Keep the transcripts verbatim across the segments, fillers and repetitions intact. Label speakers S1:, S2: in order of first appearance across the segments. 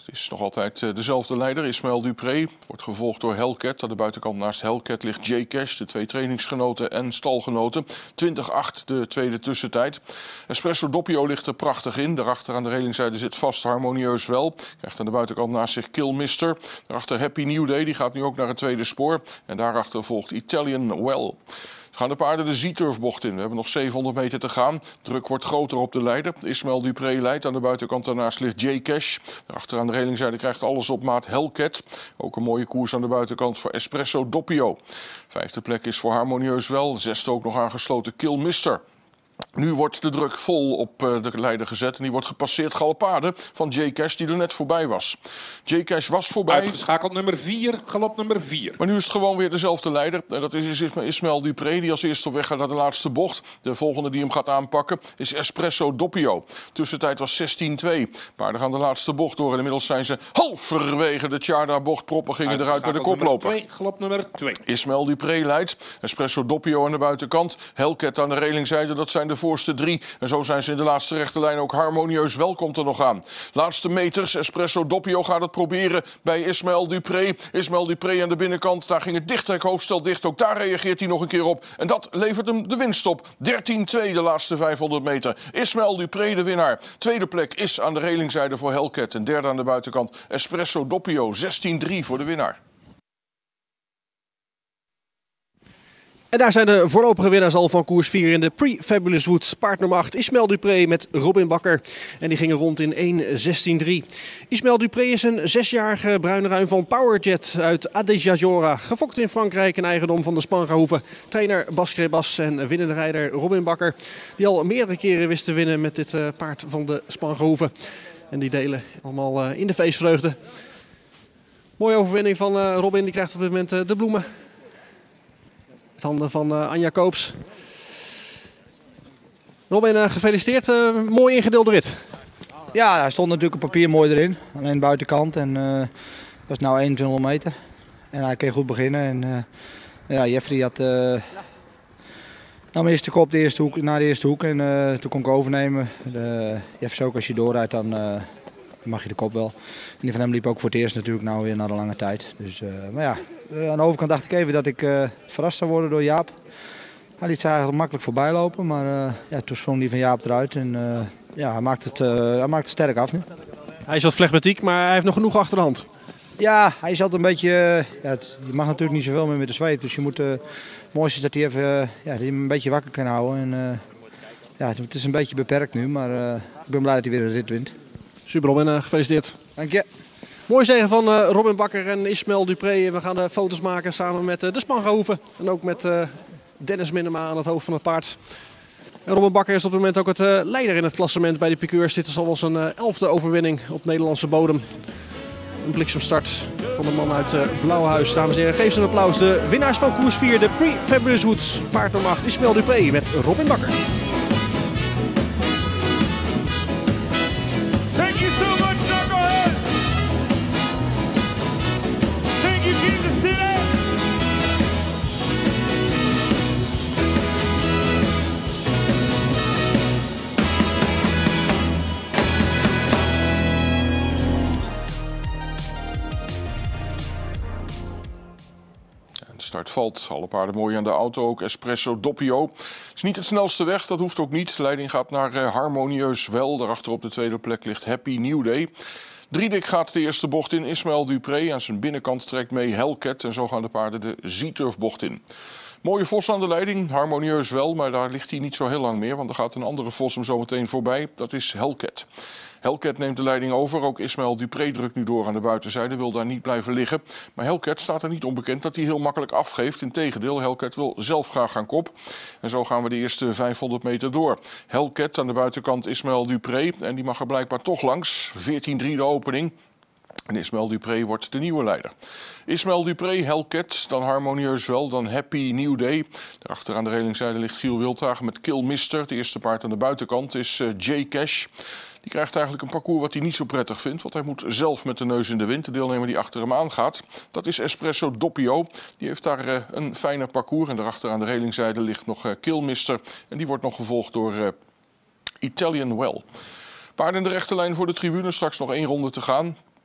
S1: Het is nog altijd uh, dezelfde leider, Ismael Dupré. Wordt gevolgd door Hellcat. Aan de buitenkant naast Hellcat ligt J-Cash, de twee trainingsgenoten en stalgenoten. twintig acht de tweede tussentijd. Espresso Doppio ligt er prachtig in. Daarachter aan de relingzijde zit vast Harmonieus Wel. Krijgt aan de buitenkant naast zich Killmister. Daarachter Happy New Day, die gaat nu ook naar het tweede spoor. En daarachter volgt Italian Well. Gaan de paarden de Z-turfbocht in. We hebben nog zevenhonderd meter te gaan. Druk wordt groter op de leider. Ismael Dupré leidt. Aan de buitenkant daarnaast ligt J-Cash. Daarachter aan de relingzijde krijgt alles op maat Hellcat. Ook een mooie koers aan de buitenkant voor Espresso Doppio. Vijfde plek is voor Harmonieus Wel. Zesde ook nog aangesloten Killmister. Nu wordt de druk vol op de leider gezet en die wordt gepasseerd Galopade van J-Cash die er net voorbij was. J-Cash was voorbij.
S2: Uitgeschakeld nummer vier, galop nummer vier.
S1: Maar nu is het gewoon weer dezelfde leider. En dat is Ismael Dupré die als eerste op weg gaat naar de laatste bocht. De volgende die hem gaat aanpakken is Espresso Doppio. Tussentijd was zestien twee. Paarden gaan de laatste bocht door en inmiddels zijn ze halverwege de Tjarda-bocht. Proppen gingen eruit bij de koploper.
S2: Twee, galop nummer twee.
S1: Ismael Dupré leidt. Espresso Doppio aan de buitenkant. Hellcat aan de relingzijde. Dat zijn de voorste drie. En zo zijn ze in de laatste rechte lijn ook Harmonieus Wel komt er nog aan. Laatste meters. Espresso Doppio gaat het proberen bij Ismael Dupré. Ismael Dupré aan de binnenkant. Daar ging het dicht, hoofdstel dicht. Ook daar reageert hij nog een keer op. En dat levert hem de winst op. dertien twee de laatste vijfhonderd meter. Ismael Dupré de winnaar. Tweede plek is aan de relingzijde voor Hellcat. En derde aan de buitenkant Espresso Doppio. zestien drie voor de winnaar.
S3: En daar zijn de voorlopige winnaars al van koers vier in de Pre-Fabulous Woods. Paard nummer acht, Ismael Dupré met Robin Bakker. En die gingen rond in één zestien drie. Ismael Dupré is een zesjarige bruine ruim van Powerjet uit Adejajora. Gefokt in Frankrijk en eigendom van de Spangahoeve. Trainer Bas Krebas en winnende rijder Robin Bakker. Die al meerdere keren wist te winnen met dit uh, paard van de Spangahoeve. En die delen allemaal uh, in de feestvreugde. Mooie overwinning van uh, Robin, die krijgt op dit moment uh, de bloemen. Het handen van uh, Anja Koops. Robin, uh, gefeliciteerd. Uh, mooi ingedeelde rit.
S4: Ja, hij stond natuurlijk op papier mooi erin. Alleen de buitenkant. En uh, het was nu eenentwintighonderd meter. En hij kon goed beginnen. En, uh, ja, Jeffrey had... Uh, nam eerst de kop de eerste hoek, naar de eerste hoek. En uh, toen kon ik overnemen. Uh, Jeffrey ook als je doorrijdt, dan uh, mag je de kop wel. En die van hem liep ook voor het eerst natuurlijk nou weer na de lange tijd. Dus, uh, maar ja... Uh, aan de overkant dacht ik even dat ik uh, verrast zou worden door Jaap. Hij liet ze eigenlijk makkelijk voorbij lopen, maar uh, ja, toen sprong die van Jaap eruit. En uh, ja, hij maakt, het, uh, hij maakt het sterk af nu.
S3: Hij is wat flegmatiek, maar hij heeft nog genoeg achter de hand.
S4: Ja, hij is altijd een beetje... Uh, ja, het, je mag natuurlijk niet zoveel meer met de zweep. Dus je moet, uh, het mooiste is dat hij even uh, ja, dat hij hem een beetje wakker kan houden. En, uh, ja, het is een beetje beperkt nu, maar uh, ik ben blij dat hij weer een rit wint.
S3: Super Robin, uh, gefeliciteerd.
S4: Dank je.
S3: Mooi zegen van uh, Robin Bakker en Ismael Dupré. We gaan de foto's maken samen met uh, de Spangahoeve. En ook met uh, Dennis Minema aan het hoofd van het paard. En Robin Bakker is op het moment ook het uh, leider in het klassement bij de piqueurs. Dit is al wel zijn uh, elfde overwinning op Nederlandse bodem. Een bliksemstart van de man uit uh, Blauwhuis. Dames en heren, geef ze een applaus. De winnaars van koers vier, de Pre-Fabulous Woods. Paard nummer acht, Ismael Dupré met Robin Bakker.
S5: Thank you so much, Knucklehead! Thank you, Kansas City!
S1: De start valt, alle paarden mooi aan de auto, ook Espresso Doppio. Is niet het snelste weg, dat hoeft ook niet. De leiding gaat naar uh, Harmonieus Wel. Daarachter op de tweede plek ligt Happy New Day. Driedik gaat de eerste bocht in. Ismael Dupré aan zijn binnenkant trekt mee Hellcat. En zo gaan de paarden de Z-turfbocht in. Mooie vos aan de leiding, Harmonieus Wel, maar daar ligt hij niet zo heel lang meer. Want er gaat een andere vos hem zo meteen voorbij. Dat is Hellcat. Hellcat neemt de leiding over. Ook Ismael Dupré drukt nu door aan de buitenzijde. Wil daar niet blijven liggen. Maar Hellcat staat er niet onbekend dat hij heel makkelijk afgeeft. Integendeel, Hellcat wil zelf graag gaan kop. En zo gaan we de eerste vijfhonderd meter door. Hellcat aan de buitenkant Ismael Dupré. En die mag er blijkbaar toch langs. veertien drie de opening. En Ismael Dupré wordt de nieuwe leider. Ismael Dupré, Hellcat, dan Harmonieus Wel, dan Happy New Day. Daarachter aan de relingzijde ligt Giel Wildhagen met Killmister. Het eerste paard aan de buitenkant is uh, J-Cash. Die krijgt eigenlijk een parcours wat hij niet zo prettig vindt. Want hij moet zelf met de neus in de wind. De deelnemer die achter hem aangaat, dat is Espresso Doppio. Die heeft daar uh, een fijner parcours. En daarachter aan de relingzijde ligt nog uh, Killmister. En die wordt nog gevolgd door uh, Italian Well. Paarden in de rechte lijn voor de tribune. Straks nog één ronde te gaan.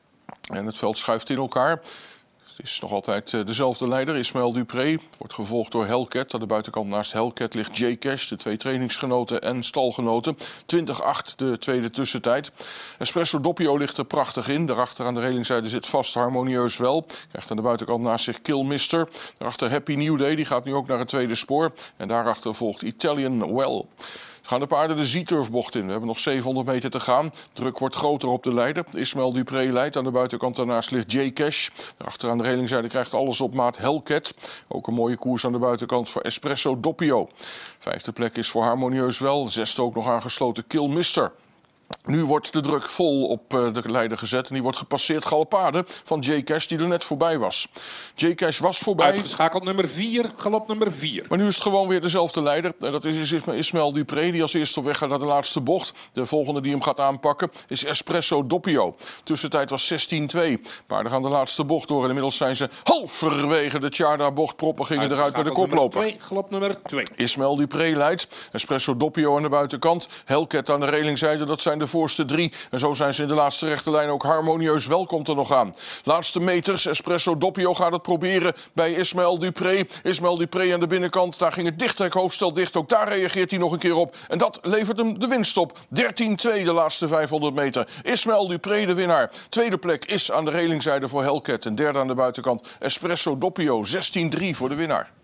S1: En het veld schuift in elkaar. Het is nog altijd dezelfde leider, Ismaël Dupré. Wordt gevolgd door Hellcat. Aan de buitenkant naast Hellcat ligt J-Cash, de twee trainingsgenoten en stalgenoten. twintig acht de tweede tussentijd. Espresso Doppio ligt er prachtig in. Daarachter aan de relingzijde zit vast Harmonieus Wel. Krijgt aan de buitenkant naast zich Killmister. Daarachter Happy New Day, die gaat nu ook naar het tweede spoor. En daarachter volgt Italian Well. Gaan de paarden de Z-turfbocht in. We hebben nog zevenhonderd meter te gaan. Druk wordt groter op de leider. Ismaël Dupré leidt. Aan de buitenkant daarnaast ligt J-Cash. Daarachter aan de relingzijde krijgt alles op maat Hellcat. Ook een mooie koers aan de buitenkant voor Espresso Doppio. Vijfde plek is voor Harmonieus Wel. Zesde ook nog aangesloten Killmister. Nu wordt de druk vol op de leider gezet en die wordt gepasseerd Galopade van J-Cash die er net voorbij was. J-Cash was voorbij.
S2: Uitgeschakeld nummer vier, galop nummer vier.
S1: Maar nu is het gewoon weer dezelfde leider. En dat is Ismaël Dupré die als eerste op weg gaat naar de laatste bocht. De volgende die hem gaat aanpakken is Espresso Doppio. Tussentijd was zestien twee. Paarden gaan de laatste bocht door en inmiddels zijn ze halverwege de Tjarda-bocht. Proppen gingen eruit bij de koploper.
S2: twee, galop nummer twee.
S1: Ismaël Dupré leidt. Espresso Doppio aan de buitenkant. Hellcat aan de relingzijde. Dat zijn de voorste drie. En zo zijn ze in de laatste rechte lijn ook Harmonieus Wel komt er nog aan. Laatste meters. Espresso Doppio gaat het proberen bij Ismaël Dupré. Ismaël Dupré aan de binnenkant. Daar ging het dichtrek hoofdstel dicht. Ook daar reageert hij nog een keer op. En dat levert hem de winst op. dertien twee de laatste vijfhonderd meter. Ismaël Dupré de winnaar. Tweede plek is aan de relingzijde voor Hellcat. En derde aan de buitenkant Espresso Doppio. zestien drie voor de winnaar.